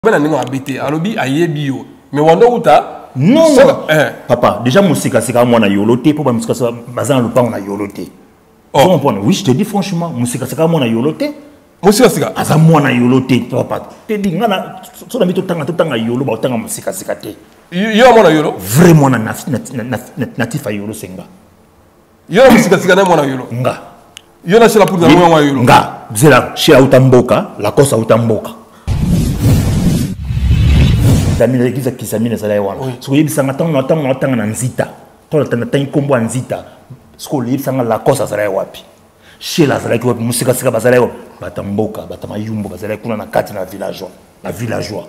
Ben aningo habité alobi ayebi yo mais wanda uta non non papa déjà musika sika moi na yoloté pour ba musika ça bazan le pas on a yoloté tu comprends oui je te dis franchement musika sika moi na yoloté musika sika aza moi na yoloté papa te di ngana so na mito tanga yolo ba tanga musika sika te yo moi na yolo vraiment na natif a yolo senga yo musika sika na moi na yolo nga yo na cela pour na moi na yolo nga zela chez utamboka la kosa utamboka tamina l'église qui s'amine ça là wana so yebisanga tango na nzita to na tangi kombo nzita sko yebisanga la kosa ça là wapi chez la zala ki wapi musika sika bazala yo batamboka batamayumbo bazala kuna na kati na villageois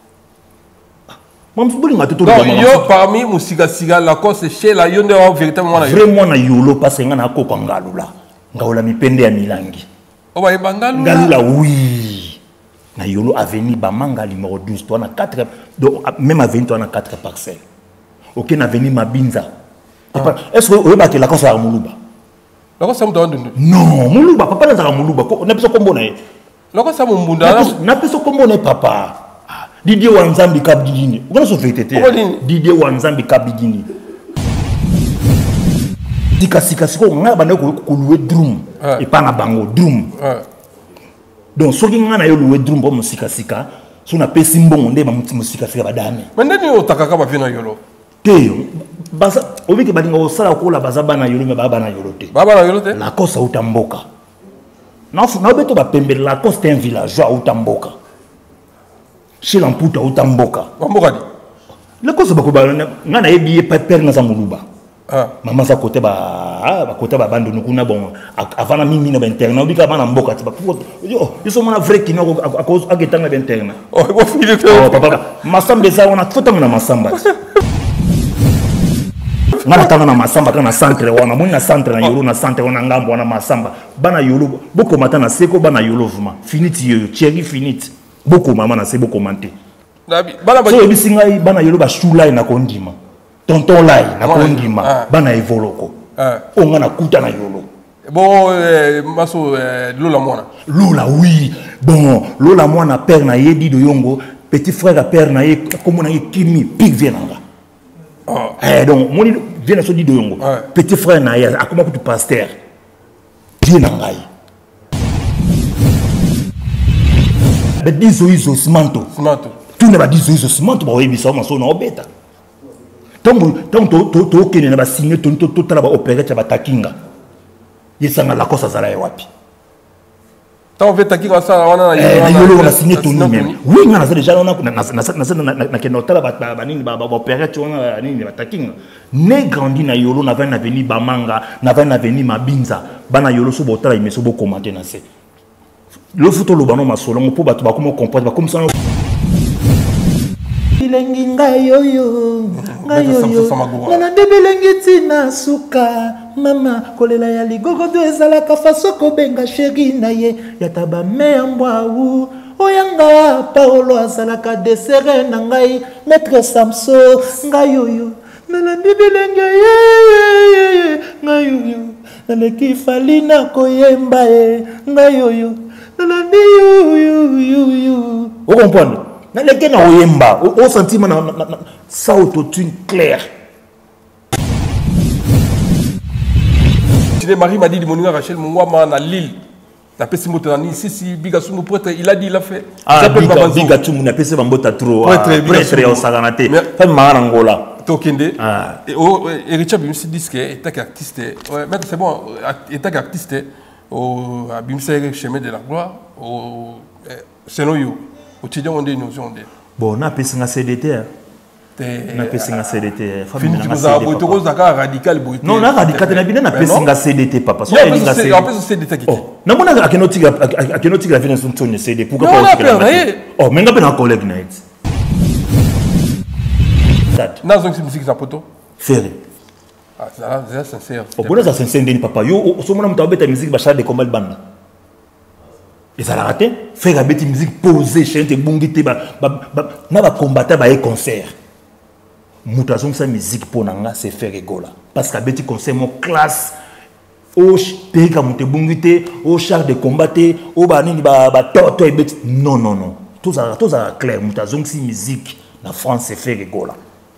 Mam fubuli ngatu to yo parmi musika sika la kosa chez la yonde wa véritablement na vraiment na yolo parce que ngana ko ngalula ngaula mipende ya milangi o ba yebangalo ngalula oui na yolo avenue Bamanga numéro 12 toi na 4 même avenue toi na 4 parcelles OK na avenue Mabinza est-ce que oyeba que la kosa ya muluba la kosa mto ndu non muluba papa na za muluba ko na biso kombo na ye la kosa mumbunda na biso kombo na papa Didier Wanzambi Kabdigini ukona so fetete Didier Wanzambi Kabdigini dikasika siko nga bana ko louer drum et pas na bango drum donc ce qui ngana yo louer drum pour musika sika so na pesi mbongo nde ba musika sika badame mais ndeni otakaka ba vina yolo te basa obiki badinga osala ko la bazaba na yolo me baba na yolo te la kosa utamboka na beto ba pembe la kosa c'est un villageois utamboka chez l'amputa utamboka mboka di la kosa bako ba ngana yebi père na za muluba maman sa côté ba bando nukuna bon avant mimi na interna obika bana mboka tiba yo ils sont na vrai qui no aketanga na interna bo fili papa masamba za wana fotanga na masamba ngana tanga na masamba kana centre wana moni na centre na yolo na centre wana ngambo wana masamba bana yolo boko mata na seko bana yolo vuma finiti yo chéri finiti boko mama na se boko mante bana ba so bisinga bana yolo ba shula na kondima tonton lai na kondima bana evoloko onga na kuta na yolo bon maso Lola oui bon Lola mwana père na yedi do yongo petit frère à père na ye comme na ye kimi pig vienanga donc moni vient so di do yongo petit frère na ye akoma kutu pasteur vienanga yi be dizo izo smanto tout ne ba dizo izo smanto ba oyebisa maso na obeta to kene na ba signer to tala ba opérer cha batakinga yesanga la kosa zala wapi ta on fait takinga ça wana na yolo na signer to ni même oui ngana za déjà na kene tala ba nini ba opérer cha wana nini batakinga ne grandi na yolo na va na avenue Bamanga na va na avenue Mabinza bana yolo so botala imeso bo commenter na se le photo lo bano masolo mo po ba to ba comme comprendre ba comme ça bilengi ngayoyo ngana bilengi tina suka mama kolela ya ligogo do ezalaka faso kobenga sheri na ye yataba meambwawu oyanga Paolo azalaka desere na ngai maître Samso ngayoyo nana bilengi ye ngayoyo naleki falina koyemba e ngayoyo nana yu vous comprenez na leke na oyemba o sentiment na ça autotune clair Tine Marie m'a dit de moninga Rachel Mungwama na Lille na pesi moto na ni si biga sumu prêtre il a dit il a fait biga tumu na pesi bambota trop prêtre ya osaganate fa mara ngola tokende et Richard Bimsi disque est artiste mais c'est bon est artiste au Bimsi chemin de la gloire au Senoyo au Tidjon on dit notion de bon na pesi nga CDT na pesi nga CDT famille na CDT to zaka radical boy non na radical na bina na pesi nga CDT papa so il nga CDT qui na mona akenotika la vient son tonne CD pourquoi pas oh menga pe na collègue na it na zo musique za poto ferré c'est sincère oh bona ça sincère ndeni papa yo so mona mtabeta musique ba char de combat banda et ça l'a raté faire la bête musique posée chanter bungité na ba combattre ba concert mutation sa musique pour nanga c'est faire rigola parce que bête concert mon classe au teka monte bungité au char de combattre au ba nini ba toto et bête non tous à clair mutazong si musique la France c'est fait rigola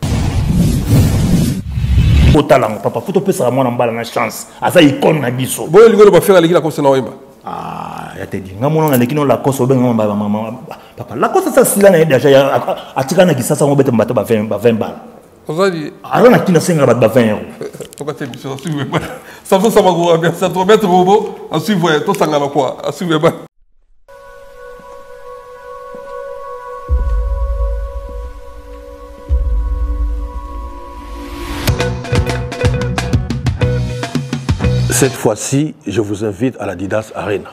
au talent papa faut peut ça moi na mbala na chance asa icône na biso boye ligolo ba faire la concert na wemba ya te di ngamona na lekino la cause obenga mama papa la cause ça sila na déjà atika na kisasa mo bete mbata ba 20 balles ozali alors na kina senga ba 20 euros pourquoi tu me suivre pas ça va magura bien ça te mettre bobo à suivre to sangana quoi à suivre pas. Cette fois-ci, je vous invite à l'Adidas Arena.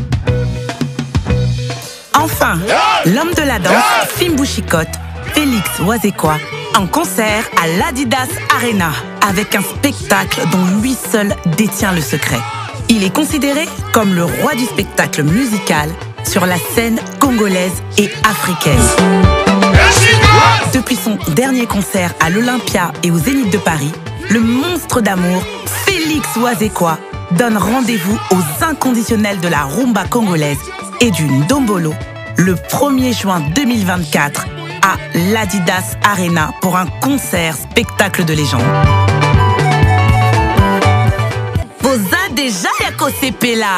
Enfin, l'homme de la danse, Fimbu Chikot, Félix Wazekwa, en concert à l'Adidas Arena, avec un spectacle dont lui seul détient le secret. Il est considéré comme le roi du spectacle musical sur la scène congolaise et africaine. Depuis son dernier concert à l'Olympia et au Zénith de Paris, le monstre d'amour Félix Wazekwa donne rendez-vous aux inconditionnels de la rumba congolaise et du Ndombolo le 1er juin 2024 à l'Adidas Arena pour un concert spectacle de légende. Boza déjà yako sepela.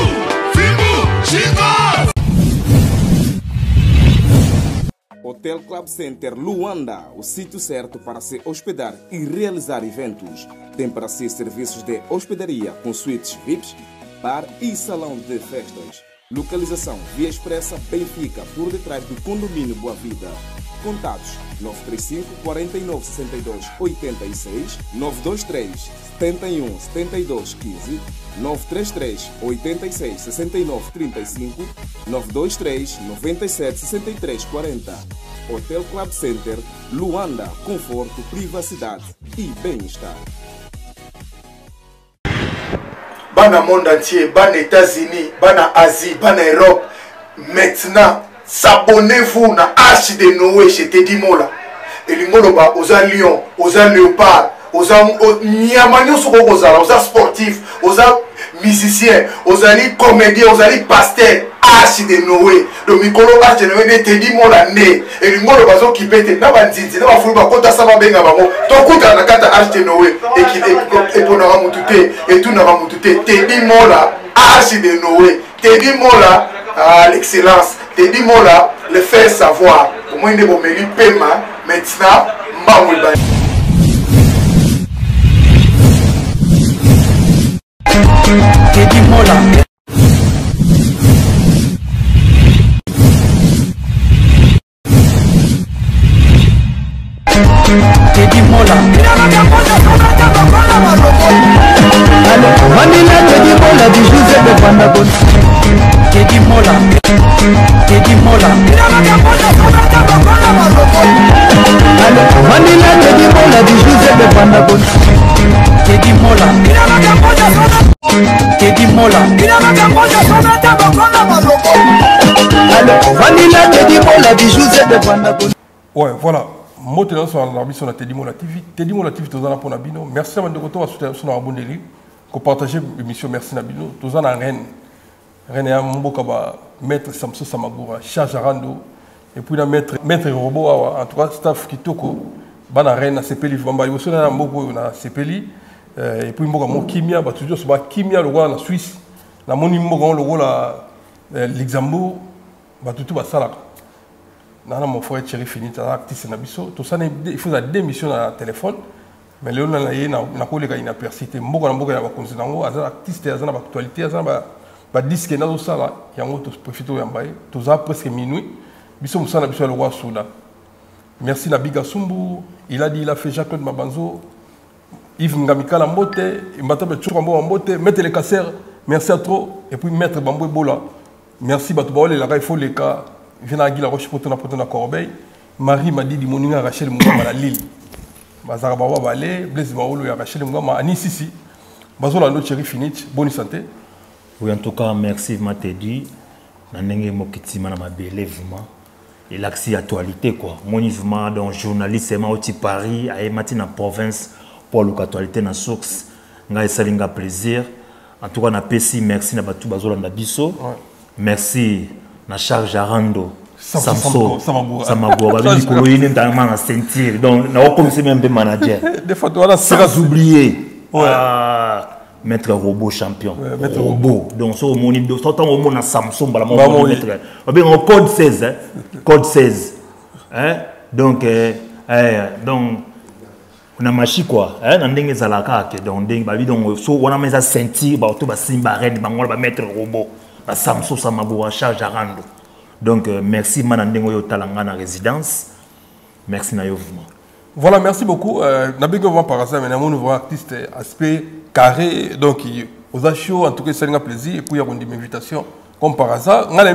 Hotel Club Center Luanda, o sítio certo para se hospedar e realizar eventos. Tem para si serviços de hospedaria com suítes VIPs, bar e salão de festas. Localização Via Expressa Benfica, por detrás do condomínio Boa Vida. Contatos 935 49 62 86, 923 71 72 15, 933 86 69 35, 923 97 63 40. Hotel Club Center Luanda, conforto, privacidade e bem-estar. Bana monde entier, bana États-Unis, bana Asie, bana Europe. Maintenant, s'abonnez-vous na Arche de Noé chez Teddy Mola. Et l'ingoloba, aux lions, aux léopards, aux nyamanios aux sportifs, aux musiciens, aux comédiens, aux pasteurs. Arche de Noé. Le micro Arche de Noé, Teddy Mola né. Et l'ingoloba zo qui pète, n'a pas dit, n'a pas foulé, kota sama benga bamo. Ton coup à la carte Arche de Noé. Et qui est pour n'a mutute, et tout n'a mutute. Teddy Mola, Arche de Noé. Teddy Mola, l'excellence. Teddy Mola, le faire savoir. Pour moi, il est bon, mais il paie maintenant, Mbaouiba. Teddy Mola. Teddy Mola. Vanilla Teddy Mola du Joseph de Vandabon. Teddy Mola. Teddy Mola. Vanilla Teddy Mola du Joseph de Vandabon. Teddy Mola. Teddy Mola. Vanilla Teddy Mola du Joseph de Vandabon. Ouais, voilà. Moi, je suis en mission de Teddy Mola TV. Teddy Mola TV, tu es pour Nabino. Merci à vous de soutenir sur Abondeli. Pour partager l'émission, merci Nabino. Tu es en Rennes. Rennes est un Mbokaba, maître Samso Samagoura, charge Arando. Et puis, maître Robo, en tout cas, staff Kitoko. Bana Rennes, Sepeli, Vamba. Il y a aussi un Mboko, Sepeli. Et puis, Mbokaba, Kimia, toujours sur Kimia, le roi en Suisse. La Moni Mbokaba, le roi Luxembourg. Tout va ça là. Mon frère Thierry Fini, artiste Nabiso. Tout ça, il faut des missions à téléphone. Mais là, il y a une percité. Il y a des artistes, il y a des actualités, il y a des disques, il y a des salles. Il y a des profiteurs, tout ça presque minuit. Biso Moussa Nabiso le roi Souda. Merci Nabiga Sumbu. Il a dit, il a fait Jacques-Claude Mabanzo. Yves Ngamika Lambote. Mbata Tchourambo Ambote. Maître Le Kasser. Merci à trop. Et puis Maître Bamboué Bola. Merci Batoubaole. Il faut les cas. Je viens à la Roche pour la Corbeille. Marie m'a dit que mon a Rachel Mougama à Lille. Bazarababa va aller, Blaise Maolo et Rachel Mougama à Nice ici. Bazola no chéri finit, bonne santé. Oui, en tout cas, merci Matedi. Nanenge Mokiti Manama Bele vraiment. Et l'accès actualité quoi. Mon mouvement donc journaliste ma au Paris, à Matin en province pour l'actualité na source. Nga esalinga plaisir. En tout cas na PC merci na batu bazola na biso. Merci. Na charge Arando Samso Samagoura babi likolo yene ntama na sentir donc na commencer même be manager des fois tu as sans oublier maître robot champion maître robot donc so moni do so tant au mona Samson bala mon maître babi en code 16 code 16 hein donc donc on a machi quoi hein na ndenge zalaka ke donc ndenge babi donc so on a mais à sentir ba to ba simba reine ba ngora ba maître robot ba Samson Samagoura charge à rando. Donc, merci Manandengo yo talanga na résidence. Merci na youvement. Voilà, merci beaucoup. Nabigo va par ça, mais mon nouveau artiste aspect carré. Donc, aux achats, en tout cas, c'est un plaisir. Et puis, il y a une invitation. Comme par hasard, on a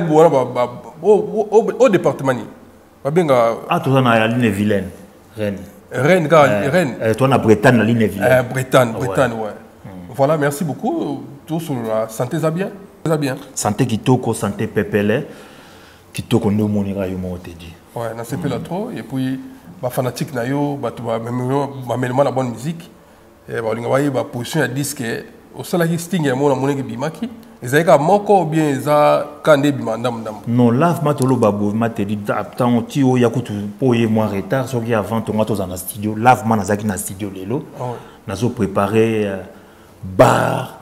au département. Ah, tu as la ligne vilaine. Rennes. Rennes, tu as la Bretagne, la ligne vilaine. Bretagne, ouais. Voilà, merci beaucoup. Tout sur la santé, ça bien. Santé Kitoko, santé Pepele. Kitoko no monira yo mo te dit. Ouais, na c'est pas trop et puis ba fanatique na yo ba to ba même la bonne musique et ba linga bayi ba position ya disque au sala ki sting ya mona monenge bimaki ezaka moko bien za kande bimandam ndam. Non, lave matolo babo ma te dit tant ti o yakutu poye moi retard so ki avant to ngato za na studio lave man azaki na studio lelo. Nazo préparer bar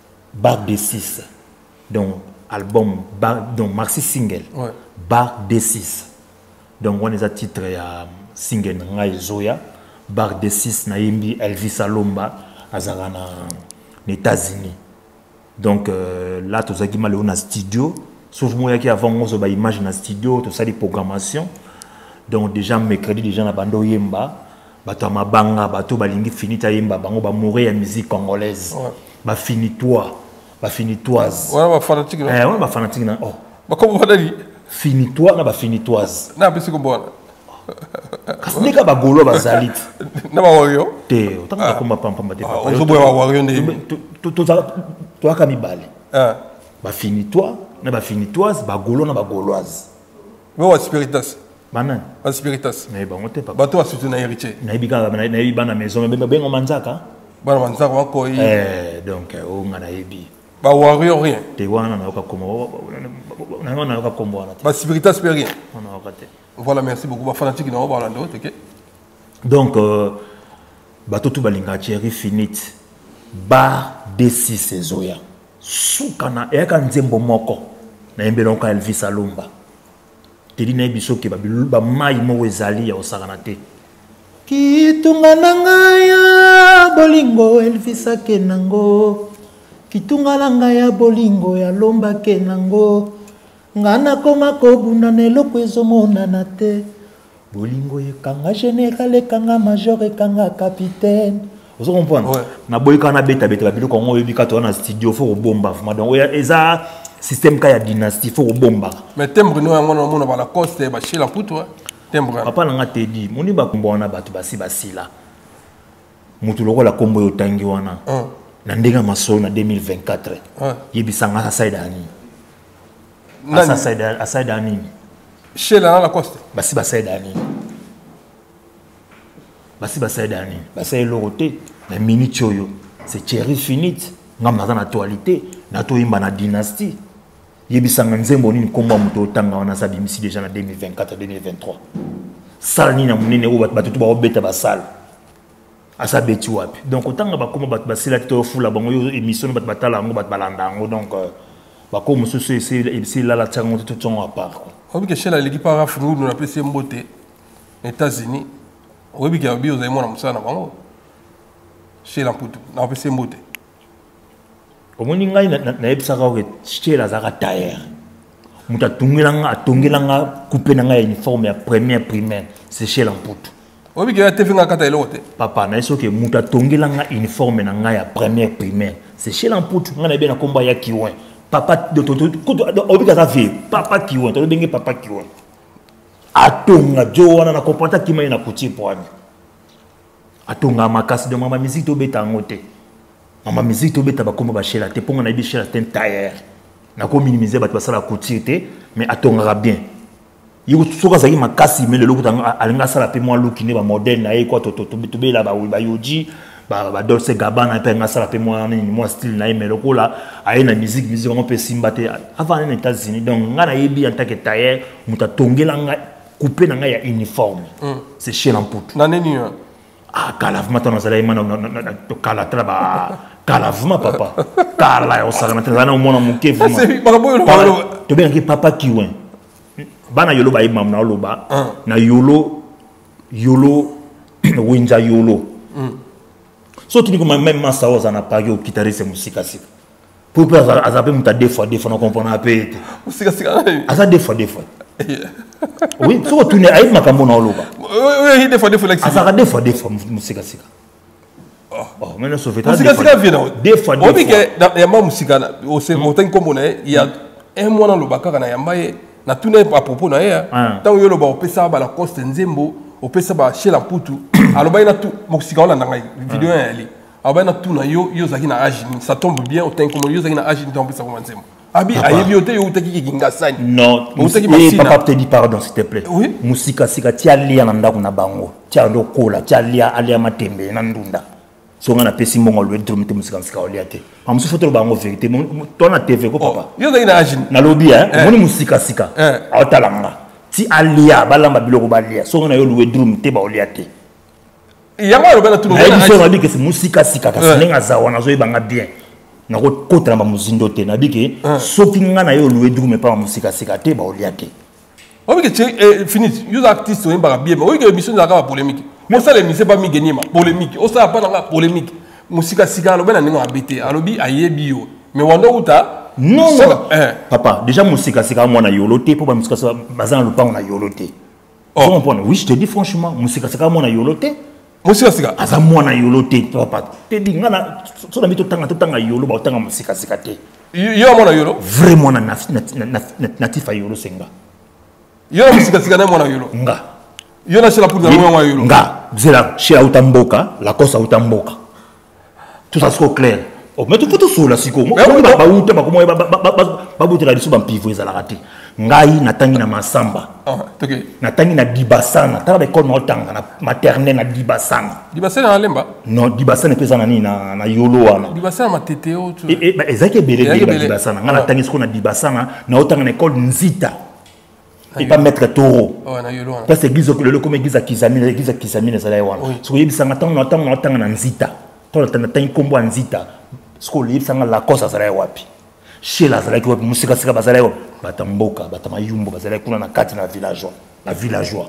D6. Donc album donc maxi single bar D6 donc on est à titre ya single ngai zoya bar D6 na yimbi Elvis Alomba azala na États-Unis donc là tout ça qui m'a na studio sauf moi qui avant on ba image na studio tout ça des programmation donc déjà mercredi déjà na bando yemba bato mabanga bato balingi finita yemba bango ba mourir ya musique congolaise ba finitois ba finitoise. Ouais, ba fanatique. Ouais, ba fanatique na. Oh. Ba comment on dit? Finitoise na ba finitoise. Na pesi ko bona. Kasnika ba golo ba zalit. Na ba wario? Te, otanga ko pam te papa. On so boya wario ndi. To aka mibale. Ba finitoise na ba finitoise ba golo na ba goloise. Wa spiritas. Banan. Ba spiritas. Mais ba ngote papa. Ba to surtout na héritier. Na ibika na iba na maison mais ben manzaka. Ba manzaka wa ko yi. Donc o ngana ibi. Ba wario rien. Te wana na komo na kombo wana. Ba spiritas pe rien. On a raté. Voilà, merci beaucoup. Ba fanatique na ba lando, OK. Donc bato tu balinga chéri finit bar D6 ezoya. Sukana e ka nzembo moko na yembelo ka Elvis Alomba. Te di na biso ke ba mai mo ezali ya osakana te. Kitunga nanga ya bolingo Elvis akenango. Kitunga nanga ya bolingo ya Lomba kenango. Ngana koma kobuna neloko ezomona te. Bolingo ekanga général ekanga major ekanga capitaine. Vous comprenez? Ouais. Na boyika na beta biloko ngo yebika to na studio fo bomba vraiment donc eza système ka ya dynastie fo bomba. Mais tembre no yango na mona ba la coste ba chez la poutre tembre. Papa nanga te di moni ba kombo na batu basila. Mutu loko la kombo yo tangi wana. Na ndenga maso na 2024. Yebisanga saidani. Saidani. Chez la coste. Basi saidani. Basi saidani. Basi loroté na mini choyo. C'est Thierry Finit. Ngam na actualité, na to imba na dynastie. Yebisanga nzembo nini kombo muto tanga wana sa bimisi déjà na 2024 2023. Sal ni na munene o batutu ba obeta basal. Asa beti wapi. Donc otanga ba kombo bat basila to fula bango yo émission bat batala ngo bat balanda ngo donc ba comme ceci c'est là la tango tout ton à part. Obi que chez la l'équipe para funu na PC mbote États-Unis. Obi que abi oza mona musana bango. Chez la putu na PC mbote. Omoni ngai na ebisaka ke chez la zaka tailleur. Muta tungilanga couper na ngai uniforme ya première primaire, c'est chez la putu. Obi que te finga kata elote. Papa na eso ke muta tungilanga uniforme na ngai ya première primaire, c'est chez la putu ngana bien na komba ya kiwen. Papa de obi ka vie, papa kiwen, to bengi papa kiwen. Atonga jo wana na komporta kima na kuti poani. Atonga makasi de mama musique to beta ngote. Mama musique to beta ba komba ba shela te ponga na bi shela ten tailleur. Na ko minimiser ba basala couture te mais atonga bien. Yiko soka zaki makasi mais le lokuta alinga sala pe moi look ne ba moderne na e ko to be la ba yoji Dolce Gabbana pe nga sala pe moi style na mais lokola aye na musique on peut simbater avant les États-Unis donc nga na yebi en tant que tailleur muta tongela nga couper na nga ya uniforme c'est chez l'ampoute na neni ah kalavma tona sala imana to kala traba kalavma papa kala yo sala matana na mona muke vraiment c'est bakaboyo to bien que papa kiwen bana yolo ba imam na loba na yolo winja yolo so tu dis que même massa aux en a pagé au guitariste musique sika pour pas azaper muta deux fois on comprend un peu musique sika asa deux fois oui so tu ne aïe makambo na loba oui deux fois asa deux fois musique sika oh maintenant ça fait musique sika vient deux fois on dit que ya ma musique au c'est montagne comme on est il y a un mois dans le bakara na yamba na tout à propos na ya tant yo loba opesa ba la coste nzembo opesa ba chez la putu aloba ina tout musique on na vidéo ali aloba ina tout na yo zaki na age ça tombe bien autant comme yo zaki na age donc ça commence nzembo abi ayebi ote yo utaki kinga sani non papa te dit pardon s'il te plaît oui musique sika tia lia na ndako na bango tia ndo kola tia lia alia matembe na ndunda so ngana pesi mongo le drum te musique sika olia te am su photo bango vérité toi na TV ko papa yo zaki na age na lobby moni musique sika atalanga ti alia balamba biloko balia so ngana yo le drum te ba olia te yama robena tout le monde so na que c'est musique sika ka senga za wana zo ibanga bien na ko kotra ba muzindo te na bike so kinga na yo le drum pa musique sika te ba olia te o bike fini yo artiste o mbaka bien o bike mission za ka polémique mais ça les mission pas mi gagner ma polémique o ça pas na polémique musique sika lo bena ninga abete alobi ayebi yo mais wanda uta non papa déjà musique sika moi na yoloté pour ba musique sika bazan le pas on a yoloté tu comprends oui je te dis franchement musique sika moi na yoloté musique sika aza moi na yoloté papa te di ngana so na mito tanga yolo ba tanga musique sika te yo moi na yolo vraiment na natif a yolo senga yo musique sika na moi na yolo nga yo na chez la poudre moi na yolo nga zela chez utamboka la kosa utamboka tout ça c'est clair oh mais tu faut tout sur la siko ba uta ba komo ba butela liso ba mpivo ezala raté ngai natangi na masamba natangi na dibasana tala ba école notanga na maternelle na dibasana na lemba non dibasana pesa na nini na yolo wana dibasana mateteo tu ezaki belé dibasana nga natangi siko na dibasana na otanga na école nzita et pas mettre taureau na yolo wana parce que église le comme église kisamine ça là wana so yebisa ngatanga na nzita to na tangi kombo nzita sko yebisa la kosa ça là wapi chez la zala qui musique sika bazala yo batamboka batamayumbo bazala kuna na kati na villageois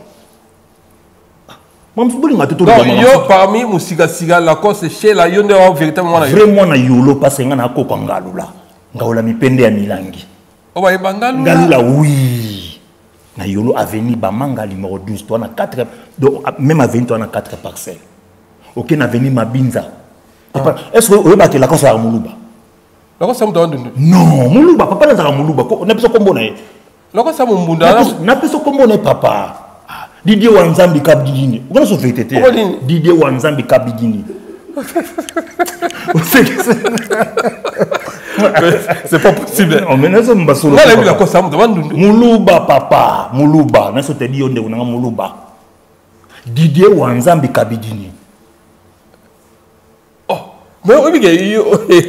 mam fubuli ngatu to yo parmi musique sika la cause chez la yonde wa véritablement na vraiment na yolo parce que ngana ko ngalula ngaula mipende ya milangi o ba bangalula ngalula oui na yolo avenue Bamanga numéro 12 toi na 4 donc même avenue toi na 4 parcelles OK na avenue Mabinza est-ce que o ba que la cause à Muluba loko sa mutawanda non muluba papa na muluba ko na biso kombo na ye loko sa mumbunda na biso kombo na papa Didier Wanzambi kabidini ukona so fete te Didier Wanzambi kabidini c'est pas possible on mena so mbasolo na la ko sa mutawanda muluba papa muluba na so te di onde una muluba Didier Wanzambi kabidini oh mais obige yo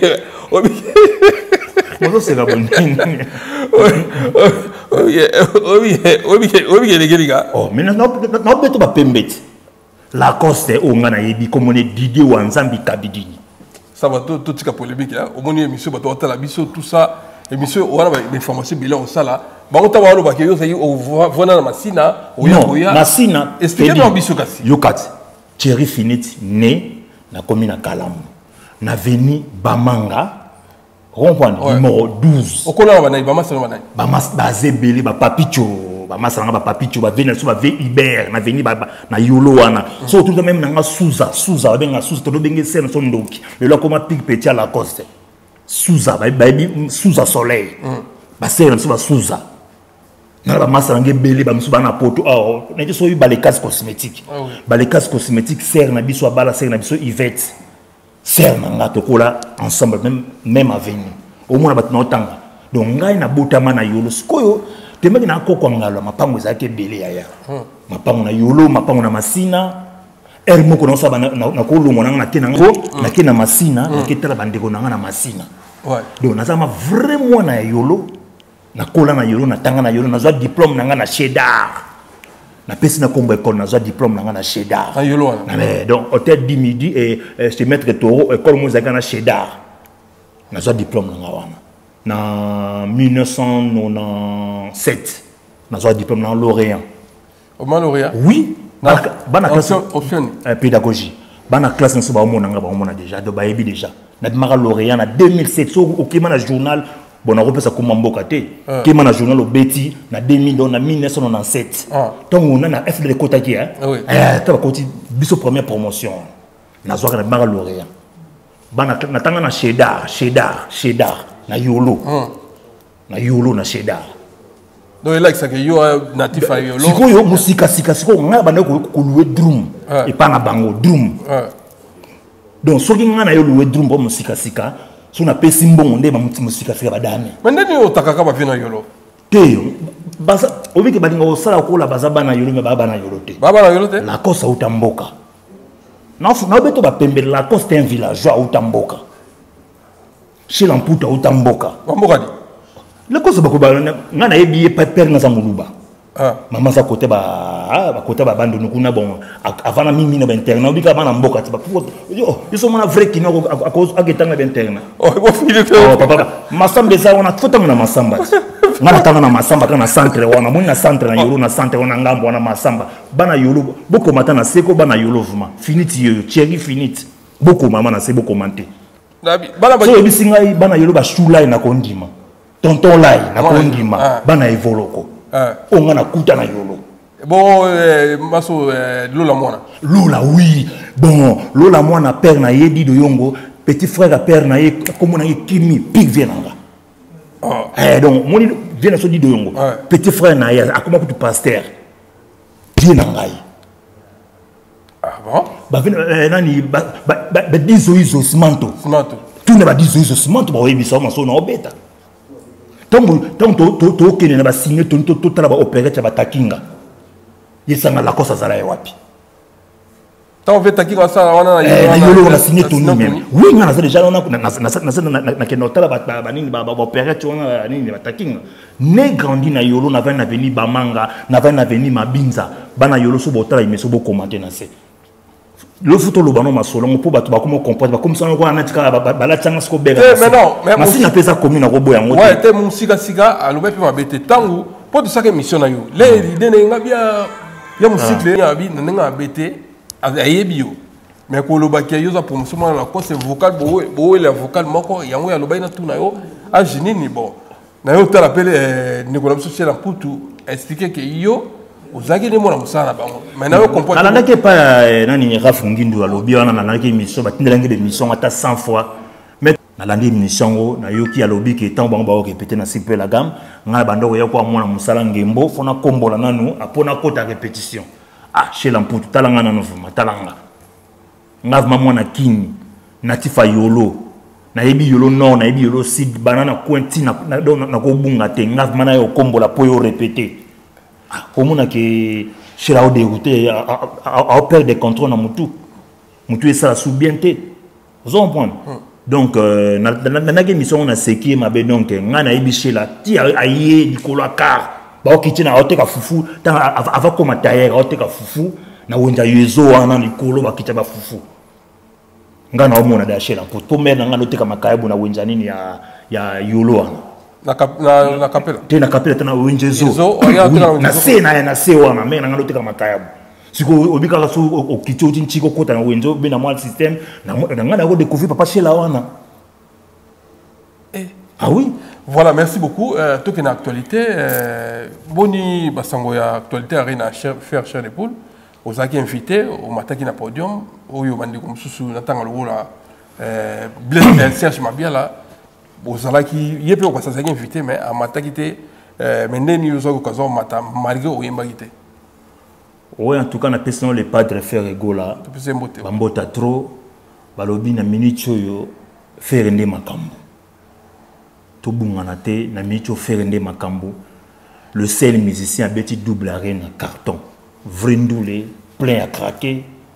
Moi c'est la bonne. Oh, mais non, pas pembet. La coste on a yebi comme on est Didier Wanzambi kabidini. Ça va tout tika polémique là. Au moins émission ba to la biso tout ça. Émission on a des informations bilan au sala. Ba on ta wa lo ba ke yo sai o vona na masina o ya masina. Expliquez-moi biso kasi. Yo kat. Thierry Finit né na commune Kalamu. Na veni Bamanga rond-point numéro 12 okona bana bamasa bana bazebele ba papicho bamasa nga ba papicho ba veni so ba ve Iber na veni na yolo wana so tout même na Souza benga Souza to benge sen so ndoki le lo comme pic petit à la coste Souza ba Souza soleil ba sen so ba Souza na ba masa nga bele ba musu bana poto na so yu ba les cases cosmétiques ba les cases cosmétiques ser na biso bala ser na biso Yvette ser nanga tokola ensemble même avenue au moins batna otanga donc ngai na botama na yolo sikoyo temaki na kokwa ngalo mapango ezake belé ya mapango na yolo mapango na masina moko na saba na ko longo na ke na ngo na ke na masina na ke tala bandeko na masina donc nazama vraiment na yolo na kola na yolo na tanga na yolo na zo diplôme na na Cheddar na pesi na kombo école na zo diplôme na Cheddar donc hôtel du midi et chez maître Toro école mo zaka na Cheddar na zo diplôme na wana na 1997 na zo diplôme na lauréat au lauréat oui bana classe option pédagogie bana classe nso ba mona déjà de bayebi déjà na mara lauréat na 2007 so okima na journal bon on repesa comme mboka te kima na journal obeti na 2000 donc na 1997 donc on a na FDL kota ki ta ba koti biso première promotion na zo na mara lauréat bana na tanga na Cheddar na yolo na Cheddar. Donc il a que yo natif à yolo. Siko yo musika siko nga bana ko louer drum et pas na bango drum. Donc so ki nga na yo louer drum bo musika so na pesi mbongo nde ba musika badame. Mais ndeni o takaka ba vina yolo. Te basa obiki badinga osala ko la baza bana yolo me baba na yolo te. Baba na yolo te. La kosa utamboka. Na beto ba pembele la kosa un villageois utamboka. Chez l'amputa utamboka. Mboka di. Le cause beaucoup na na ebiye père na zamuluba maman za côté ba bando nukuna bon avant na mimi na interna obika bana mboka ti ba yo ils mona vrai qui no à cause agetanga interna papa masamba za wana fota na masamba ngana tanga na masamba kana centre wana moni na centre na yolo na centre wana ngambo wana masamba bana yolo boko mata na seko bana yolo vuma finiti yo chéri finiti boko mama na se boko mante bana ba so ebisinga bana yolo ba shula na kondima tonton lai na kondima bana evoloko onga na kuta na yolo bon maso Lola oui bon Lola mwana père na yedi do yongo petit frère à père na ye comme na kimi pig vienanga donc moni vient so di do yongo petit frère na ye akoma ku pasteur vienanga bon ba nani ba dizo simanto tout ne ba dizo simanto ba yebisa maso na obeta tant que tu as signé tout la opéré tu as takinga yesanga la cosa zala wapi tant fait takinga ça on a signé tout même oui on a déjà on a na ke notala ba nini ba opéré tu on a nini ba takinga ne grandi na yolo na vena veni bamanga na vena veni mabinza bana yolo so botala imeso bo commenter na se le photo lo bano masolo mo po bato ba komo comprendre comme ça on a tika bala tanga sko bega mais non mais masina pesa commune ko boya ngote ouais te mon sika alobe pe mabete tangu po de saka mission na yo le idée nga bia ya musique ya bi nga bete ayebi yo mais ko lo ba ki yo za promotion na ko c'est vocal bo le vocal moko yango ya lo ba na tuna yo a jinini bon na yo te rappelle Nicolas Social en putu expliquer que yo ozaki ni mona musala bango mais na yo comprendre ala nake pa nani rafungi ndu alobi wana na nake mission batindelange de mission ata 100 fois mais na landi mission na yoki alobi ke tant bango ba répéter na sipe la gamme nga bandoko ya kwa mona musala ngembo fona kombola nanu apona kota répétition chez l'amputu talanga nanu vuma talanga ngavma mona kini natifa yolo na yebi yolo non na yebi yolo sid banana cointi na ko bunga te ngavma na yo kombola po yo répéter comment que chez la dérouté à perdre des contrôles dans mutu est ça sous bien tête vous comprenez donc na mission on a séqué ma donc ngana ibiché la ti aye likolo car ba okiti na oteka fufu avant comme tailleur oteka fufu na wonja yezo wana likolo ba kitaba fufu ngana omona da chez la pour mettre ngana oteka makayabu na wonja nini ya yolo wana na kapela te na kapela tena wenjezo na se wana me na ngalo te kama kayabu siko obika ka so okitio tinchiko kota na wenjo be na mal system na ngana ko découvrir papa chez la wana ah oui voilà merci beaucoup tout que na actualité boni basango ya actualité arena faire cher de poule ozaki invité au mataki na podium oyo bandiko mususu na tanga lola Blaise Serge Mabiala ozalaki yepe ko ça s'est invité mais à matakité mais neni yo zo ko mata malgré o yembagité oui en tout cas na personne les padres faire egola bambota trop balobi na minute yo faire ndé makambo to bungana te na minute faire ndé makambo le seul musicien a bêti double arène carton vrindulé plein à craquer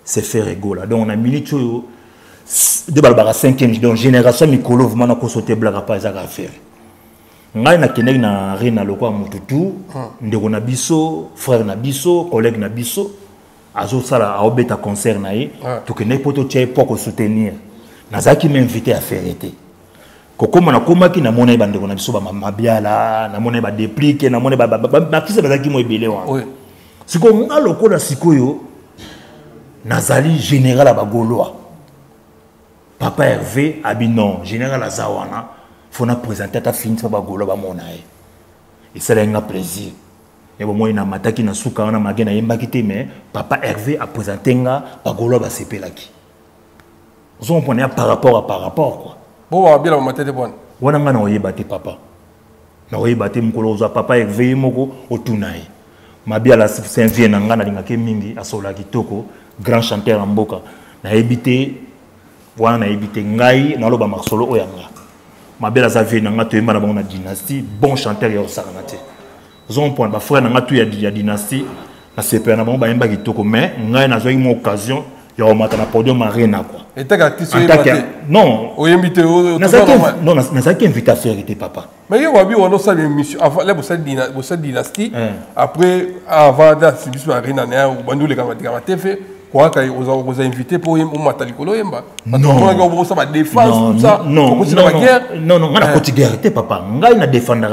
c'est faire égaux. Donc on a mis de balbara 5e, donc génération Mikolo, vraiment qu'on sauté blague pas à faire. Ngai na kenei na rena lokwa mututu, ndeko na biso, frère na biso, collègue na biso, azo sala a obeta concert na ye, to kenei poto tia pour soutenir. Nazaki m'invité à faire été. Koko mona komaki na mona bandeko na biso ba mabiala, na mona ba dépliquer, na mona ba kisa bazaki mo ebele wa. Oui. Siko nga lokola sikoyo nazali général ba Gaulois. Papa Hervé abinon général Azawana. Il faut présenter ta fin de Bagolo Bamonae. Et c'est un plaisir. Et bon, moi, il y a mataki na souka, on a magana yembakite, mais Papa Hervé a présenté un Bagolo Basepelaki. Vous comprenez par rapport quoi. Bon, on va bien la mater de bonne. On a un battu papa. On a battu Mukoloza, Papa Hervé Moko, Otunae. Mabia la Saint-Vien, Nangana Lingake Mingi, Asola Kitoko, grand chanteur en Boka. Na habité, on a habité Ngai, Naloba Marsolo Oyanga. Ma belle Azavie n'a pas eu ma dynastie, bon chanteur et au Saranate. Vous avez un point, ma frère n'a pas eu la dynastie, la CPR n'a pas eu ma guitare, mais n'a pas eu mon occasion, il y a un podium arena. Et tu as non, oui, invité non, n'a pas invité à faire, papa. Mais il y a une émission, avant la dynastie, après, avant la arena, on a fait. Quoi que vous invité pour Matalikolo Yemba. Non, ça va défendre tout ça. Non, on a côté guerre, papa. On a défendre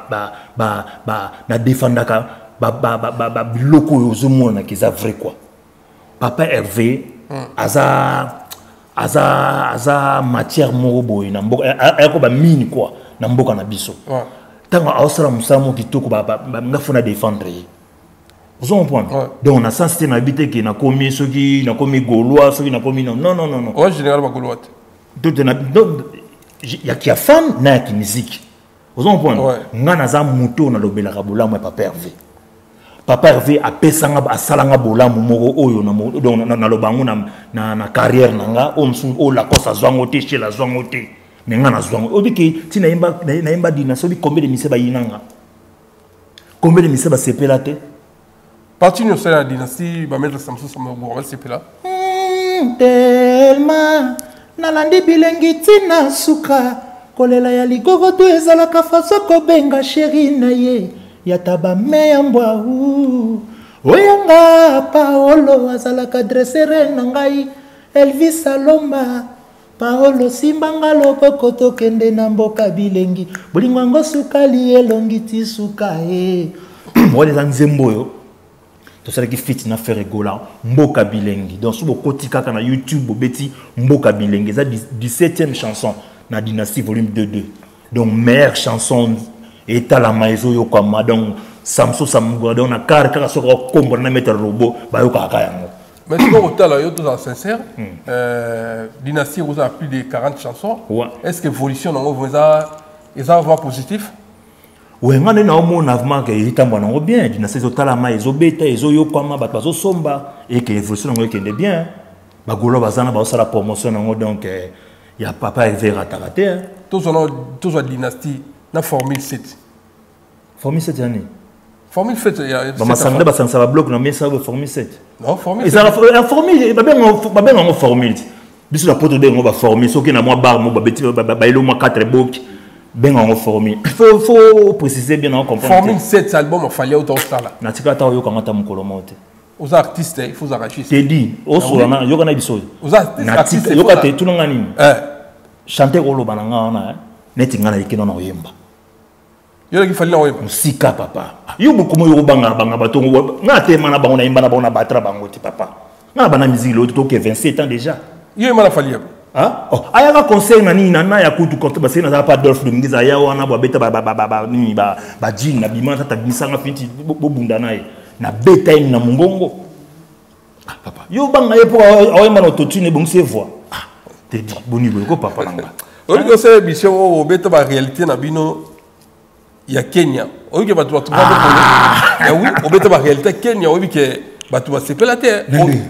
na défendre loko yozumo na kiza vrai quoi. Papa Hervé aza matière morobo na mboka ayako ba mine quoi na mboka na biso. Tanga ausala musamo kitoko ngafuna défendre. Vous avez un point. Donc on a sensé n'habiter qui n'a commis ceux qui n'a commis Gaulois, ceux qui n'a commis non. Ouais, généralement Gaulois. Donc il y a qui a fan, n'a qui musique. Vous avez un point. On a un mouton dans le Belaraboula, moi Papa Hervé. Papa Hervé a pesanga a salanga bola mumoro oyo na le bango na carrière nanga o la cosa zwangote chez la zwangote. Mais ngana zwango. Obi ki tina imba dina so bi combien de mise ba yinanga. Combien de mise ba sepelate? Parti de la dynastie, va mettre Samson Samagou, c'est là. Tellement, nalandi bilengi tina suka, kolela ya ligogo to ezalaka faso kobenga chéri na ye, yataba meambwa oyanga Paolo azalaka dressere na ngai, Elvis Salomba, Paolo simbanga loboko tokende na mboka bilengi, bolingwango suka li elongi ti suka e. Wale za nzembo tout ça qui fit na faire rigola mboka bilengi donc sur côté kaka na YouTube beti mboka bilengi ça 17e chanson na dynastie volume 2 donc meilleure chanson et la maison yo comme donc Samso Samugwa donc na car kaka so ko kombo na mettre robot ba yo kaka yango mais si on tala yo tout sincère dynastie vous a plus de 40 chansons est-ce que évolution on vous a avoir positif. Oui, on a un avement qui est bien. Il y a des talama, des obéta, des oyokama, des somba, et que l'évolution est bien. Bagolo bazana ba la promotion donc il y a papa Hervé rataraté. Tous la dynastie na formule 7. Formule 7 année. Formule 7 il y a ba masanga ba sansa ba bloc na mais ça formule 7. Non, formule. Et ça la formule ba ben on formule. Biso la poto de on va former so ki na moi bar mo ba beti ba elo moi 4 bok. Ben on formé. Il faut préciser bien en comprendre. Formule 7 album, il fallait autant ça là. Natika ta yo kangata mukolomote. Aux artistes, il faut arracher. T'es dit, au solana, yo kana biso. Aux artistes, yo ka te tout ngani. Chanter olo bananga ona, neti ngana ikino na oyemba. Yo ki fallait na oyemba. Sika papa. Yo bokomo yo banga batongo. Na te mana bango na imba na bango na batra bango ti papa. Na bana musique l'autre to que 27 ans déjà. Yo mana fallait. Ah, oh, ayaka conseil nani nana ya kutu konto basi na pas Adolphe Lungiza ya wana bo beta ni ba jing na bima ta bisanga finti bo bunda nae na beta na mungongo. Ah papa, yo banga ye pour awema no totune bon se voix. Ah, te di boni ko papa nanga. On dit que c'est mission au beta ba réalité na bino ya Kenya. On dit que ba tu va oui, au beta ba réalité Kenya, on dit que ba tu va se pelater.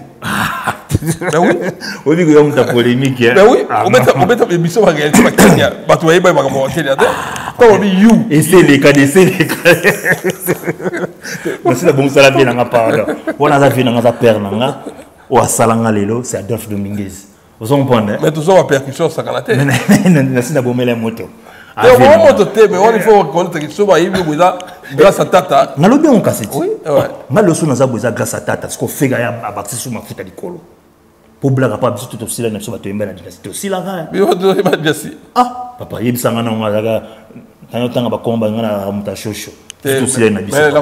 Ben oui. On dit que on t'a polémique. Ben oui. On met ta émission en réalité à Kenya. Bah tu vois pas comment Kenya. Quand on dit you. Et c'est les cas, c'est les cas. Mais c'est la bonne salle bien en parle. On a la vie dans la père nanga. au Asalanga Lelo, c'est Adolphe Dominguez. Vous comprenez? Mais tous ont percussion, ça canate. Merci d'avoir mis les motos. Mais il faut reconnaître que ce soit grâce à Tata. On a bien cassé. Oui, on a le son grâce à Tata. Ce qu'on fait, à bâtir sur ma foute à l'école. Pour blague, pas tout aussi là, n'a pas de dynastie. Aussi là, ah, papa, il y a des gens qui ont un combat, il y a un chocho. C'est aussi là, il y a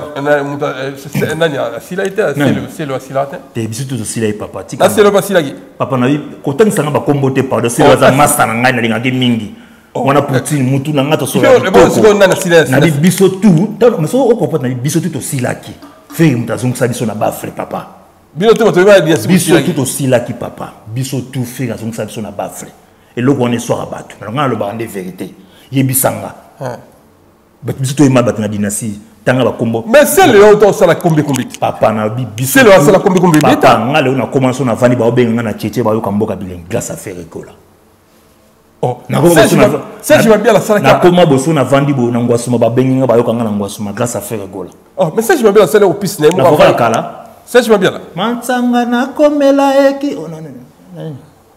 c'est le Asilaté. C'est aussi là, papa. C'est le Basilagi. Papa, quand on s'en va combattre par dessus, on a master en gagne, il y a des mingi. On a Poutine, Moutou, on a tout ça. On a dit bisotou, mais ça, on comprend, on a dit bisotou aussi là qui fait une tasse, ça dit son abafle, papa. Bisotou aussi là qui, papa. Bisotou fait une tasse, ça dit son abafle. Et là, on est sur abattu. On a le baran de vérité. Yébisanga. Bisotou est mal battu dans la dynastie. Mais c'est le temps ça la combi. Papa na biso. C'est le ça la combi. Papa ngale on a commencé na vani ba obenga na tchétché ba yo kamboka bilingue grâce à Ferrekola. Oh, ça je vais bien la salle. Na comment bosso na vandi bo na ngwasuma ba benga ba yo kanga na ngwasuma grâce à Ferrekola. Oh, mais ça je vais bien la salle au piscine mo ba kala. Ça je vais bien là. Mansanga na komela eki oh non.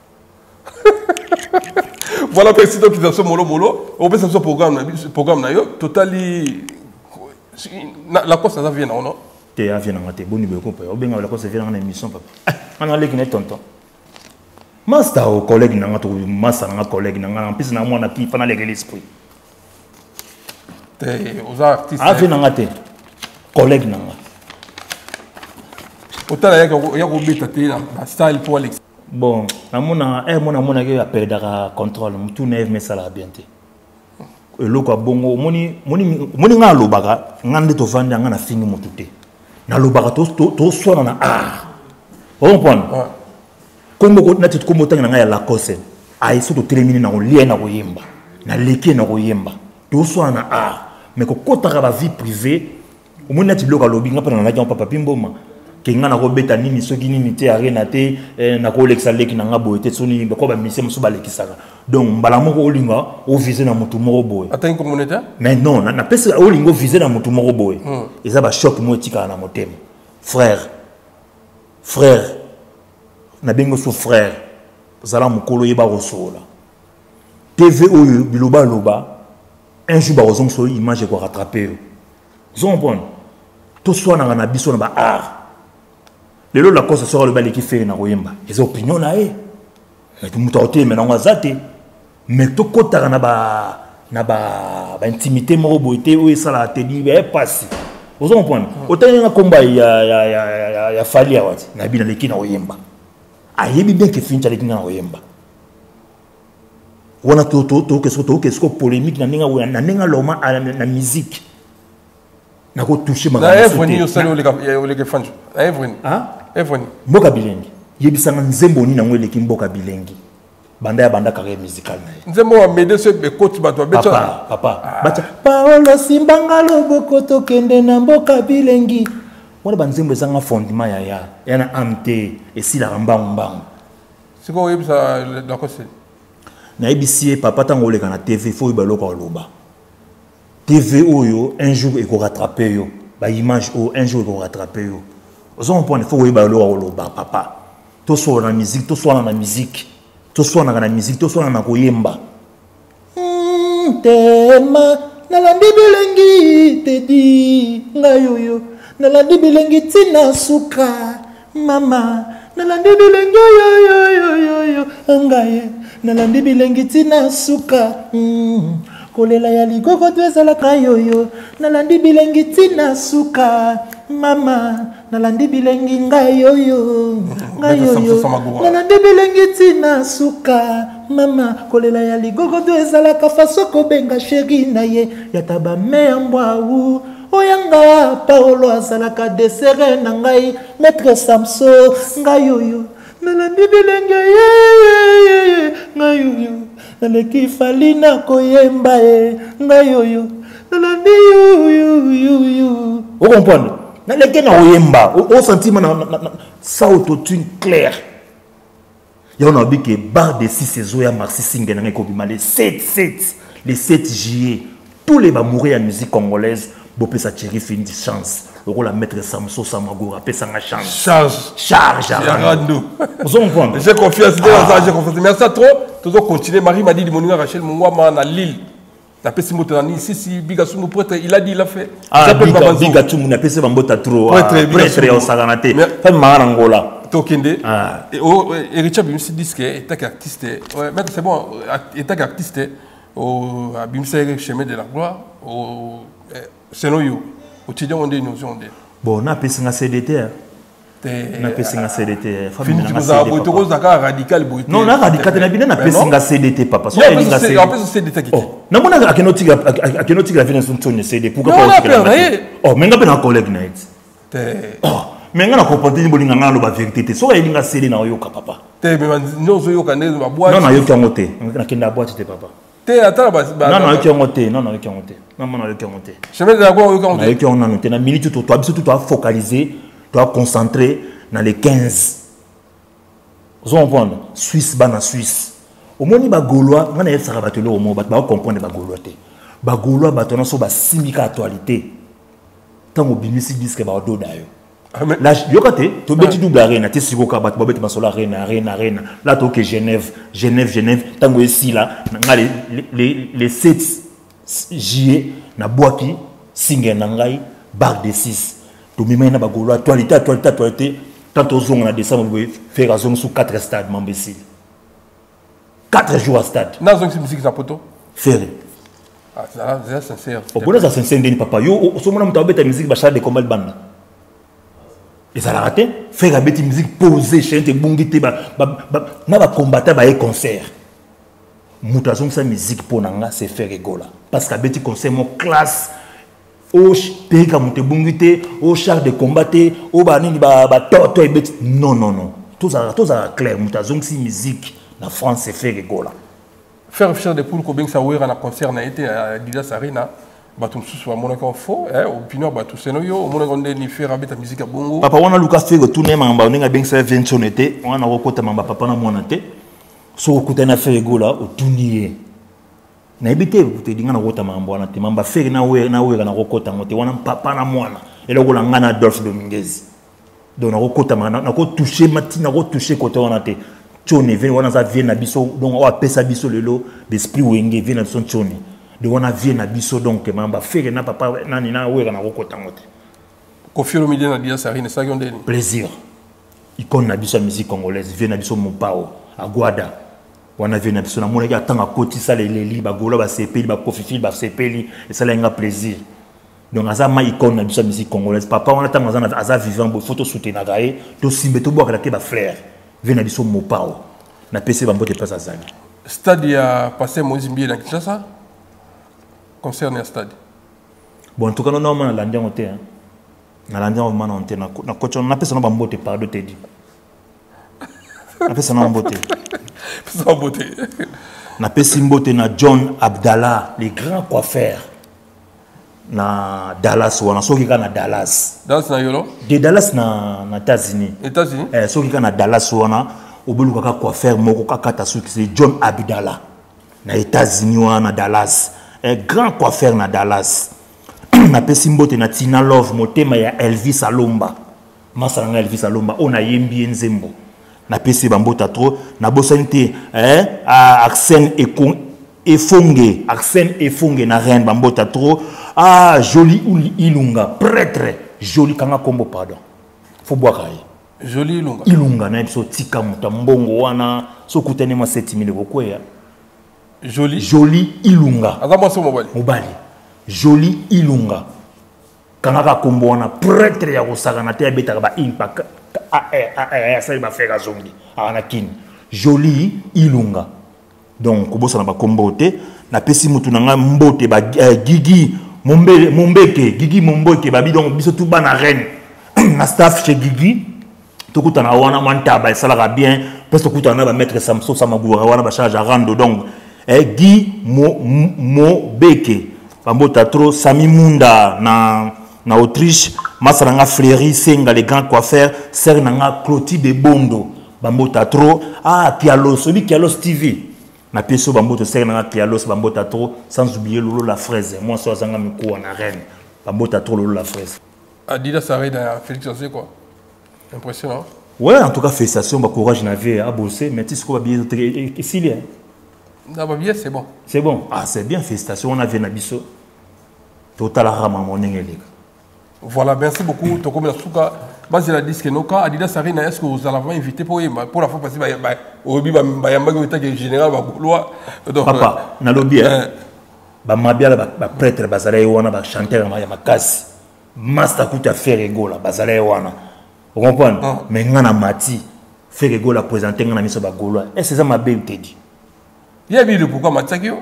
Voilà que c'est donc qu'ils sont molo on peut ça programme na yo totally la cause ça vient non te vient en te boni beko pa obenga la cause vient en émission papa ana leki ne tonton master au collègue na ngato master na collègue na ngana en plus na mwana ki fana leki l'esprit te aux artistes vient en te collègue na nga otala ya ko bita te na style pour Alex bon na mona ke appel dara contrôle mutu neve mais ça la bien te eloko bongo moni nga lobaka ngande to vanda nga na fingi motute na lobaka to sona na on comprend comme ko na tete kombo tanga nga ya la cause ai so to terminer na lien na koyemba na leki na koyemba to sona na mais ko kotaka ba vie privée omoni na tiloka lobi nga pa na la papa pimboma kenga na kobeta nini soki nini te arena te na ko lexa leki na nga boete soni ba ko ba mission so ba lekisaka donc mbala moko olinga o viser na mutu moko boye atteint communauté mais non na pesa olinga o viser na mutu moko boye eza ba choc mo etika na motema frère na bengo so frère zala mukolo yeba rosola TV oyo biloba loba un jour ba ozong so image ko rattraper vous comprenez to so na biso na ba lelo la cause sera le balé qui fait na koyemba les opinions na mais tout mutoté mais na zate mais to kota na ba intimité mo boité ou ça la tedi ba passe vous comprenez autant na combat ya fali awati na bina leki na koyemba ayebi bien que fincha leki na koyemba wana to que ce polémique na ninga loma na musique na ko toucher ma na evoni yo sali ole ke fanjo na evoni evoni mboka bilengi yebisanga nzembo ni na ngwele ki mboka bilengi banda ya banda carrière musicale na nzembo wa mede se be coach bato beto papa bacha Paolo Simbanga loboko to kende na mboka bilengi wana banzembo ezanga fondement ya na amte esila mbangu siko yebisa la cause na ebisi papa tango leka na TV fo ibaloko aloba TV oyo un jour il faut rattraper yo ba image o un jour il faut rattraper yo ozo on point faut ba lo papa to so na musique to so na musique to so na musique to so na koyemba tema na landi bilengi te di ngayoyo na landi bilengi tina suka mama na landi bilengi yo ngaye na landi bilengi tina suka kolela ya ligogo twezalaka yoyo nalandi bilengi tina suka mama nalandi bilengi ngayoyo nalandi bilengi tina suka mama kolela ya ligogo twezalaka faso kobenga sheri na ye yataba meya mbwawu oyanga Paolo azalaka desere na ngai maître Samso ngayoyo nalandi bilengi ngayoyo naleki fali na koyemba ngayoyo nalandi you vous comprenez naleki na koyemba au sentiment na ça autotune clair ya on a dit que bar de 6 saisons ya Maxi Singe na ngekobima le 7 juillet tous les ba mourir en musique congolaise bopé sa chérie fin de chance le maître Samso Samagoura paie sa charge Arando. Vous comprenez? J'ai confiance dans ça, j'ai confiance. Merci à trop. Tout continuer. Marie m'a dit Moninga Rachel Mungwama na Lille. La peste moutani si Bigasou prêtre il a dit il a fait. Bigasou na peste bambota trop. Prêtre au Saganate. Fait Marangola. Tokende. Et au Richard Bimsi disque est artiste. Mais c'est bon, est artiste au Bimsi chemin de la gloire au Senoyo. Au Tidjon on dit notion de. Bon, on a peste na CDT. Na pesi nga CDT fini tu zaka radical boy non na radical na bina na pesi nga CDT papa so il nga CDT na mona akenotiga vina sonne CD pourquoi pas oh menga pe na collègue na it menga na comprendre ni bolinga ngalo ba vérité so il nga CD na yoka papa te me nozo yoka ne ba boîte non na yoka ngote na kenda boîte te papa te atala ba non yoka ngote non yoka ngote non yoka ngote chemin de la gloire yoka ngote na yoka on a na minute to biso tout à focaliser doit concentrer dans les 15. Vous comprenez? Suisse, bana Suisse. Au moins, les Gaulois, on a essayé de battre au mot, on comprend les Gaulois. Les Gaulois, ils sont simika actualité. Tant que Bimisi dit que c'est un là, il y a un double arène, tu sais, arène. Là, tu es Genève. Tant que ici, là, les 7 juillet, na Boaki, Singer Nangai, Barque de 6. Tu me mets dans la actualité. Tant aux zones, on a descendu, on faire la zone sous 4 stades, mon imbécile. 4 jours à stade. Dans une musique, ça peut faire. Ah, c'est sincère. Au bout de ça, c'est sincère, papa. Yo, au moment où tu as fait musique, tu as de combat de bande. Et ça l'a raté. Faire la musique posée, chanter, bongiter, na ba combattre, ba concert. Mutation sa musique pour nanga, c'est faire rigola. Parce que beti concert mon classe. Au pays comme te bungité, au char de combattre, au banini non. Tout ça clair. Moutazong si musique, la France c'est fait rigola. Faire fier de poules comme ça oué un concert n'a été à Didas Arena, batum sous mon encore faux, opinion batou senoyo, mon on ni faire avec ta musique à bongo. Papa on a Lucas fait tourner mamba, on a bien ça 20 sonneté, on a recota mamba papa na monate. So okuta na fait rigola au tournier. Na ebité te dinga na rota mambo na te mamba feri na we na rokota ngote wana papa na mwana eloko la ngana Adolphe Dominguez donc na rokota na ko toucher matina ko toucher côté wana te tchone vient wana za vient na biso donc o apesa biso lelo d'esprit wenge vient na son tchone de wana vient na biso donc mamba feri na papa nani na we na rokota ngote Koffi Olomide na dia Sarine ça gonde plaisir icône na biso musique congolaise vient na biso Mopao Aguada wana vient na biso na mona ya tanga koti ça les li ba gola ba sepeli ba Koffi ba sepeli et ça la plaisir donc azama icône na biso musique congolaise papa wana tanga aza vivant bo photo soutenir gaé to simbe to boka ke ba frère vient na biso Mopao na PC ba mbote place azali stade ya passé Moïse Mbie na Kinshasa concerne ya stade bon en tout cas non na landé on té na landé on man on té na coach na pesa na ba mbote pardon te dit na pesa na mbote sans beauté. Na pesimbote na John Abdallah, les grands coiffeurs. Na Dallas wana soki ka na Dallas. Dallas na yolo? De Dallas na États-Unis. États-Unis? Soki ka na Dallas wana obulu ka coiffeur moko ka kata soki c'est John Abdallah. Na États-Unis wana na Dallas. Un grand coiffeur na Dallas. Na pesimbote na Tina Love motema ya Elvis Alomba. Masanga Elvis Alomba ona yembi nzembo. Na PC bambota trop na bosante Arsène Efonge na reine bambota trop joli Ilunga prêtre joli kanga kombo pardon faut boire joli Ilunga na biso tika muta mbongo wana so kutene ma 7000 bokoya joli Ilunga azama so mobali joli Ilunga kanga kombo wana prêtre ya kosaka te abeta ba impact ça va faire zongi anakin joli Ilunga donc kobosa na ba kombote na pesi mutu nanga mbote ba Gigi Mombeke babi donc biso tout bana reine na staff chez Gigi tokuta na wana mantaba et ça la bien parce que tokuta na ba maître Samso Samagoura wana ba charge rando donc Guy Mobeke bambota trop Sami Munda na Autriche Masaranga Fleury Senga les grands coiffeurs ser nanga Clotilde Bondo bambota trop Kialos TV na peso bambota ser nanga Kialos bambota trop sans oublier Lolo la fraise moi so zanga miko na reine bambota trop Lolo la fraise Adidas Arena, Félix Oazé, quoi. Impressionnant. Ouais, en tout cas, félicitations, courage n'avait à bosser, mais tu sais quoi, bien, c'est bien, c'est bon. C'est bon. Ah, c'est bien, félicitations, on a vu Nabiso. Total Rama, mon engagé. Voilà, merci beaucoup. Toko Menasuka, base la disque Noka, Adidas Arena, est-ce que vous allez inviter pour la fois passée, au début, il général, papa, na lobby, mabia ba prêtre bazalaye wana ba chanteur ya makasi. Master kuta faire egola bazalaye wana. Vous comprenez? Mais ngana mati faire egola présenter ngana miso ba goloa. Est-ce que ça m'a bien dit? Il y a vu pourquoi Matsakio?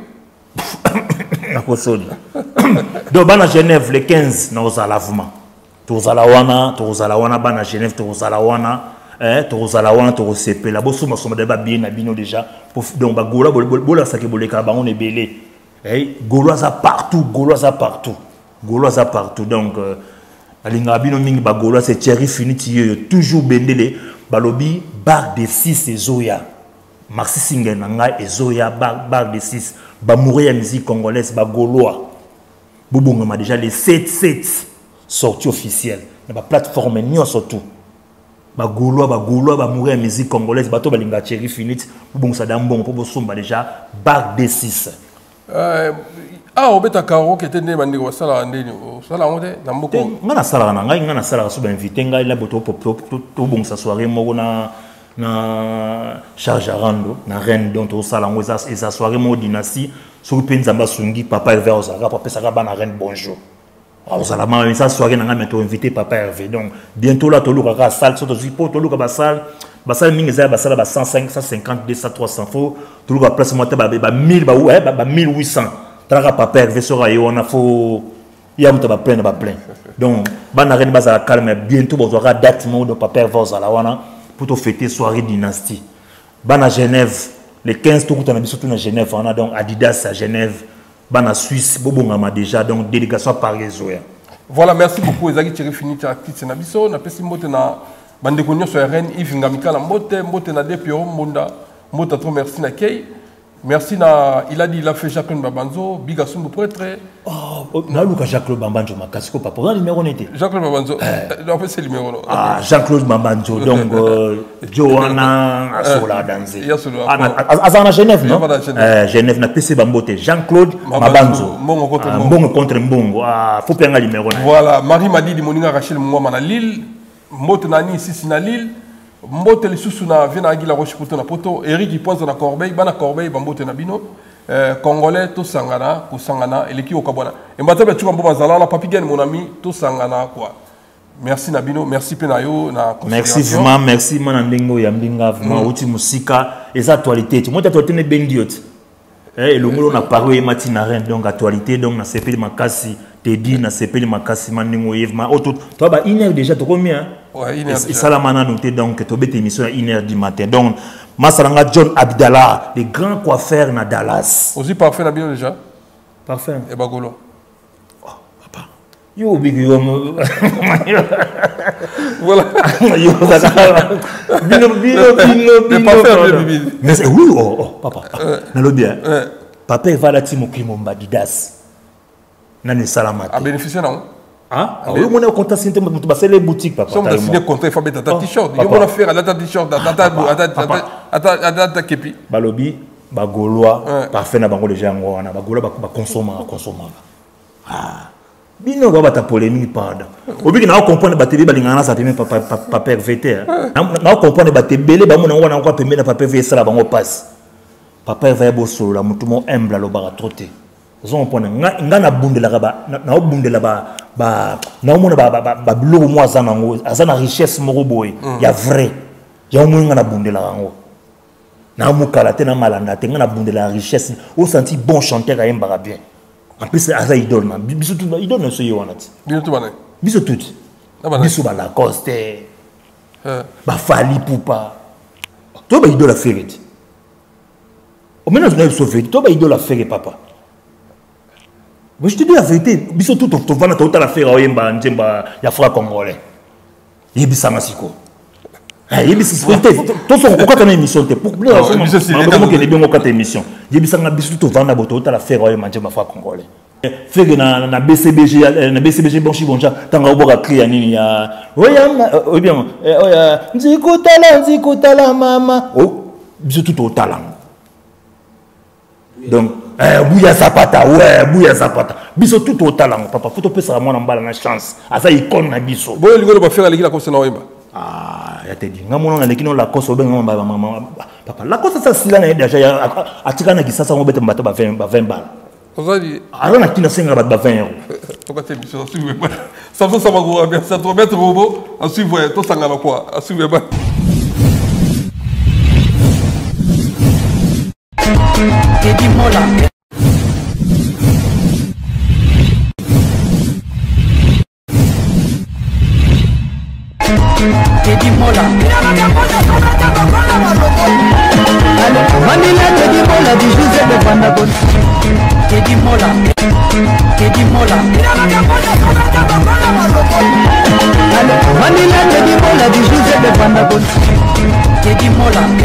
Donc, bana Genève, le 15, nous allons lavement. Tous à la wana, bana Genève, tous à la wana, tous à la wana, tous CP. La bosse, nous débat bien, abino déjà. Donc, Gola, Bola, ça qui boule carban, on est belé. Gaulois partout, Gaulois partout. Gaulois partout. Donc, Alinga abino mingi ba Gaulois, c'est Thierry Finiti, toujours bendele, balobi, bar de 6 et Zoya. Maxi Singer Nanga et Zoya, bar de 6. Ba mourir musique congolaise, ba Gaulois. Boubonga m'a déjà les 7 sorties officielles. Dans la plateforme, nous surtout. Ba Gaulois, ba mourir musique congolaise, ba to balinga Thierry Finit, boubonga ça d'ambon, pour somba déjà, bar de 6. Ah, au bêta caro qui était né au sala au sala on est dans beaucoup. Ngana sala nanga, ngana sala so invité ngai la boto to bon sa soirée mo na charge à rando na reine donc au sala ngo esa soirée mo dynastie sur penzamba sungi papa Hervé Ozara papa saka ba na reine bonjour. Au sala ma sa soirée nanga meto invité papa Hervé donc bientôt là to luka ka salle so to zipo to luka ba salle mingi za ba salle ba 105 150 200 300 fo to luka place mo ta ba 1000 ba ouais ba 1800 traka papa Hervé sera yo on a fo ya muta ba plein. Donc ba na reine ba za calme bientôt bo aura date mo de papa Hervé Ozara wana pour te fêter soirée dynastie. Bana Genève, les 15 tours qu'on a surtout dans Genève, on a donc Adidas à Genève, Bana Suisse, Bobongama déjà, donc délégation par les Zoya. Voilà, merci beaucoup. Ezaki Thierry Finiti à Kitse Nabiso, na pesi mbote na bande konyo sur RN, Yves Ngamika na mbote na Depio, Mota trop merci na Kei. Merci na, il a fait Jacques Babanzo, Bigasumbo prêtre. Oh, na Luka Jacques Babanzo, ma casco papa, on numéro n'était. Jacques Babanzo, on fait ce numéro. Ah, Jacques Babanzo, donc Johanna Asola Danzé. Azana Genève, non? Genève na PC Bambote, Jean-Claude Babanzo. Mbongo contre Mbongo. Ah, faut prendre le numéro. Voilà, Marie Madi di Moninga Rachel Mwama na Lille, Mbote Nani Sisi na Lille. Mbote le susu na vena agila roche poto na poto Eric Iponza na Corbeil bana Corbeil bambote na bino congolais to sangana ko sangana eleki okabona e mbata be tuka mboma zala na papigen mon ami to sangana quoi. Merci na bino, merci penayo na merci vraiment, merci mana ndingo ya ndinga vraiment uti musika et actualité moi actualité ne bendiot et le ngolo na parole e matina reine donc actualité donc na sepeli makasi te dit na sepeli makasi mandingo yevma auto toi ba une heure déjà to combien. Ouais, une heure. Et ça la mana noté donc to bête émission à 1h du matin. Donc Masalanga John Abdallah, les grands coiffeurs na Dallas. Aussi parfait na bino déjà. Parfait. Et bagolo. Oh papa. Yo big yo. Voilà. Yo bino. Mais c'est oui oh papa. Na lo bien. Papa va la timo kimomba Didas. Na ne salamate. A bénéficier non? Ah, oui, on a compté sur les boutiques, papa. Si on a signé le contrat, il faut mettre ta t-shirt. Il faut faire à ta t-shirt, à ta képi. Balobi, Bagolois, parfait, na bango les gens, Bagolois, consommer. Ah, bino va ta polémique, pardon. Au but, on comprend que tu vas ça te papa VT. On comprend que tu belé, on a encore permis de papa VT, ça la bango passe. Papa va y solo, la mouton humble, le bar à trotter. Zon pona ngana bundela ba na bundela ba na omona ba biloko mo azana ngo azana richesse moko boy ya vrai ya mo ngana bundela ngo na mukala te na malanda te ngana bundela richesse au senti bon chanteur à mbara bien en plus aza idole na biso tout idole no so yonati biso tout bana biso tout biso ba Lacoste ba Fali Poupa to ba idole affaire au menos na sauver to ba idole affaire papa. Mais je te dis la vérité, biso tout to vana to la faire oyemba njemba ya fra congolais. Yebisa masiko. Yebisa to so ko kata na émission te pour bien. Biso si vraiment que les bien ko kata émission. Yebisa nga biso to vana boto la faire oyemba njemba fra congolais. fait que na BCBG bonchi bonja tanga boka créer nini ya oya bien oya nzikutala mama oh biso tout au talent donc bouya zapata biso tout au talent papa faut te ça moi na mbala na chance asa icône na biso boyo lingolo ba faire la kosa na wemba ya te di ngamona na lekino la kosa obenga mama papa la kosa ça sila na déjà atika na kisasa mo bete mbato ba 20 bala alors on a qui n'a pas de 20 euros. Pourquoi tu es bizarre? Ça va, ça va bien. Ça doit mettre robot. À suivre, tout ça n'a quoi? À suivre. Teddy Mola. Teddy Mola. Manila Teddy Mola du José de Vandabon. Teddy Mola. Teddy Mola. Manila Teddy Mola du José de Vandabon. Teddy Mola.